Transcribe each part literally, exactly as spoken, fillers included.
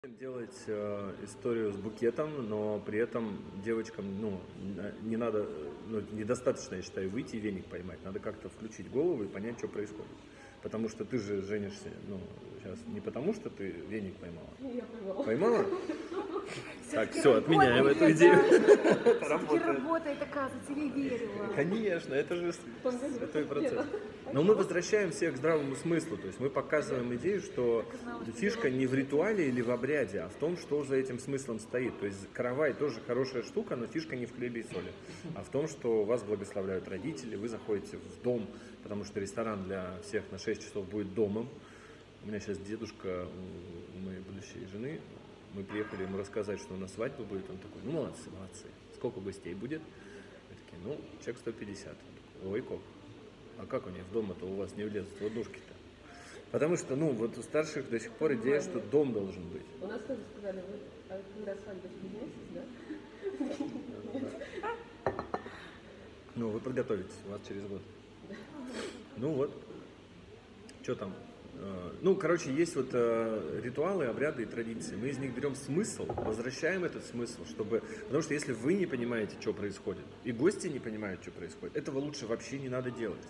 Делать э, историю с букетом, но при этом девочкам, ну, не надо, ну, недостаточно, я считаю, выйти и веник поймать. Надо как-то включить голову и понять, что происходит. Потому что ты же женишься, ну, сейчас не потому, что ты веник поймала. Я поймала. Поймала? Так, все, отменяем эту идею. Это работает, оказывается, не верила. Конечно, это же святой процесс. Но мы возвращаем всех к здравому смыслу, то есть мы показываем идею, что фишка не в ритуале или в обряде, а в том, что за этим смыслом стоит. То есть каравай тоже хорошая штука, но фишка не в хлебе и соли, а в том, что вас благословляют родители, вы заходите в дом, потому что ресторан для всех на шесть часов будет домом. У меня сейчас дедушка у моей будущей жены, мы приехали ему рассказать, что у нас свадьба будет, он такой: ну молодцы, молодцы, сколько гостей будет? Мы такие: ну, человек сто пятьдесят. Он такой: ой, как? А как у них дома-то у вас не влезут ладошки-то? Потому что, ну, вот у старших до сих пор идея, что дом должен быть. У нас тоже сказали, вы, а когда свадьба через месяц, да? Ну, вы подготовитесь, у вас через год. Ну вот, что там? Ну, короче, есть вот э, ритуалы, обряды и традиции. Мы из них берем смысл, возвращаем этот смысл, чтобы... Потому что если вы не понимаете, что происходит, и гости не понимают, что происходит, этого лучше вообще не надо делать.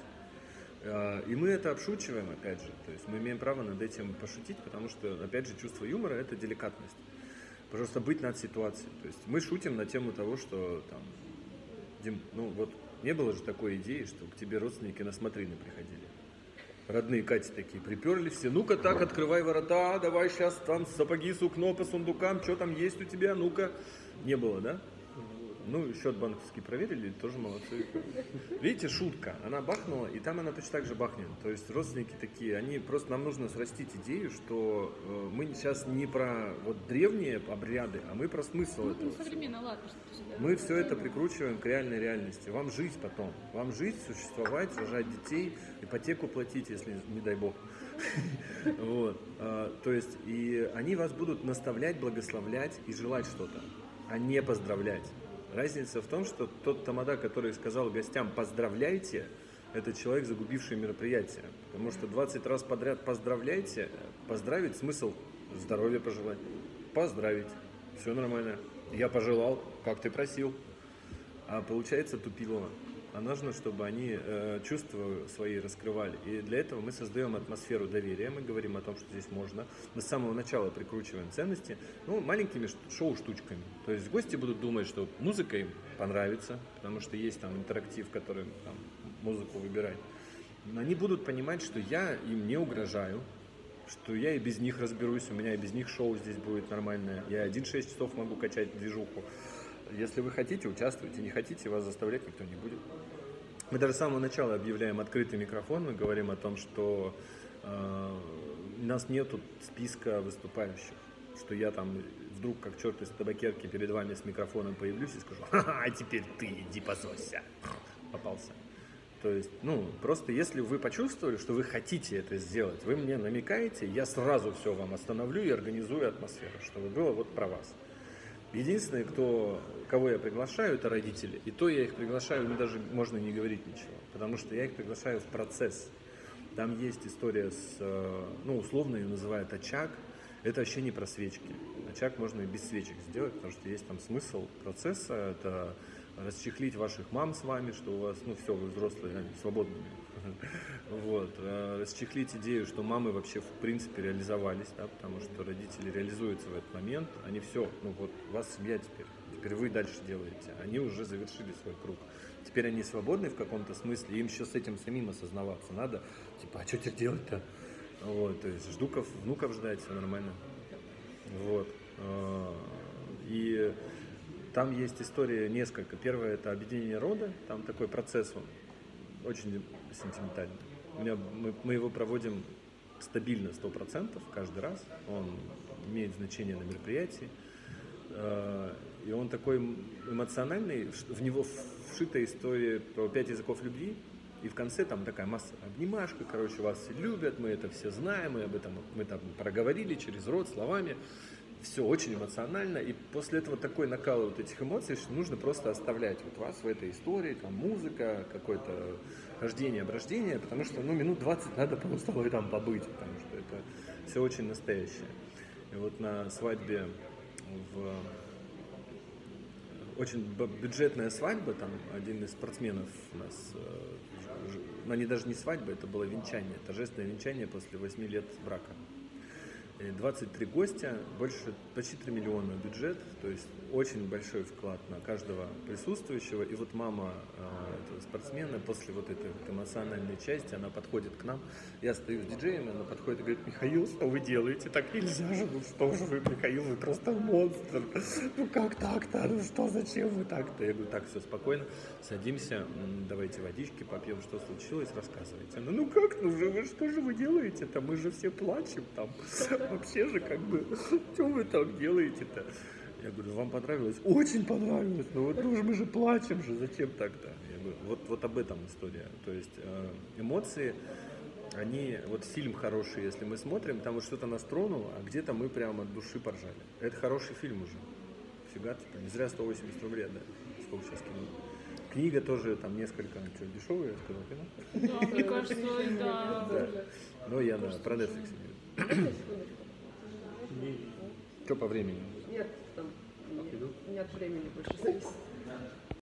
Э, и мы это обшучиваем, опять же. То есть мы имеем право над этим пошутить, потому что, опять же, чувство юмора – это деликатность. Просто быть над ситуацией. То есть мы шутим на тему того, что там... Дим, ну вот не было же такой идеи, что к тебе родственники на смотрины приходили. Родные Кати такие приперли все: ну-ка так, открывай ворота, давай сейчас там сапоги, сукно по сундукам, что там есть у тебя, ну-ка. Не было, да? Ну, счет банковский проверили, тоже молодцы. Видите, шутка, она бахнула, и там она точно так же бахнет. То есть родственники такие, они просто, нам нужно срастить идею, что э, мы сейчас не про вот древние обряды, а мы про смысл Ну, этого. современно, ладно, что ты сюда. Мы все это прикручиваем к реальной реальности. Вам жить потом. Вам жить, существовать, рожать детей, ипотеку платить, если не дай бог. Вот. То есть, и они вас будут наставлять, благословлять и желать что-то, а не поздравлять. Разница в том, что тот тамада, который сказал гостям «поздравляйте», это человек, загубивший мероприятие. Потому что двадцать раз подряд «поздравляйте», поздравить смысл здоровья пожелать. Поздравить. Все нормально. Я пожелал, как ты просил. А получается тупилово. А нужно, чтобы они э, чувства свои раскрывали. И для этого мы создаем атмосферу доверия. Мы говорим о том, что здесь можно. Мы с самого начала прикручиваем ценности, ну, маленькими шоу-штучками. То есть гости будут думать, что музыка им понравится, потому что есть там интерактив, который там музыку выбирать. Но они будут понимать, что я им не угрожаю, что я и без них разберусь, у меня и без них шоу здесь будет нормальное. Я один шесть часов могу качать движуху. Если вы хотите, участвуйте, не хотите, вас заставлять никто не будет. Мы даже с самого начала объявляем открытый микрофон, мы говорим о том, что э, у нас нету списка выступающих, что я там вдруг как черт из табакерки перед вами с микрофоном появлюсь и скажу: ха-ха, а теперь ты иди позорься. Попался. То есть, ну, просто если вы почувствовали, что вы хотите это сделать, вы мне намекаете, я сразу все вам остановлю и организую атмосферу, чтобы было вот про вас. Единственное, кто, кого я приглашаю, это родители. И то я их приглашаю, мне даже можно не говорить ничего, потому что я их приглашаю в процесс. Там есть история с, ну, условно ее называют очаг. Это вообще не про свечки. Очаг можно и без свечек сделать, потому что есть там смысл процесса. Это расчехлить ваших мам с вами, что у вас, ну все, вы взрослые, они свободные. Вот. Расчехлить идею, что мамы вообще в принципе реализовались, да, потому что родители реализуются в этот момент, они все, ну вот, у вас семья теперь, теперь вы дальше делаете, они уже завершили свой круг. Теперь они свободны в каком-то смысле, им еще с этим самим осознаваться надо, типа, а что теперь делать-то? Вот, то есть ждуков, внуков ждать, все нормально. Вот. И там есть история несколько. Первое — это объединение рода, там такой процесс, он очень сентиментальный. У меня, мы, мы его проводим стабильно, сто процентов каждый раз. Он имеет значение на мероприятии. И он такой эмоциональный, в него вшита история про пять языков любви. И в конце там такая масса обнимашка, короче, вас все любят, мы это все знаем, мы об этом мы там проговорили через рот, словами. Все очень эмоционально, и после этого такой накал вот этих эмоций, что нужно просто оставлять вот вас в этой истории, там музыка, какое-то рождение, оброждение, потому что, ну, минут двадцать надо просто в этом побыть, потому что это все очень настоящее. И вот на свадьбе в очень бюджетная свадьба, там один из спортсменов у нас, но они даже не свадьба, это было венчание, торжественное венчание после восьми лет брака. двадцать три гостя, больше, почти три миллиона бюджет, то есть очень большой вклад на каждого присутствующего. И вот мама э, этого спортсмена после вот этой вот эмоциональной части, она подходит к нам, я стою с диджеем, она подходит и говорит: Михаил, что вы делаете? Так нельзя же, ну что же вы, Михаил, вы просто монстр, ну как так-то, ну что, зачем вы так-то? Я говорю: так, все спокойно, садимся, давайте водички попьем, что случилось, рассказывайте. Она: ну как, ну же вы, что же вы делаете-то, мы же все плачем там. Вообще же, как бы, что вы там делаете-то? Я говорю: вам понравилось? Очень понравилось. Ну вот, ну, мы же плачем же, зачем так-то? Я говорю: вот, вот об этом история. То есть эмоции, они, вот фильм хороший, если мы смотрим, там вот что-то нас тронуло, а где-то мы прямо от души поржали. Это хороший фильм уже. Фига, типа, не зря сто восемьдесят рублей, да? Сколько сейчас кино? Книга тоже там несколько, что, дешевая, я сказал, кино? Да, мне кажется, да. Да. Но я на, про Netflix имею. Что по времени? Нет, там, нет, нет времени больше зависит.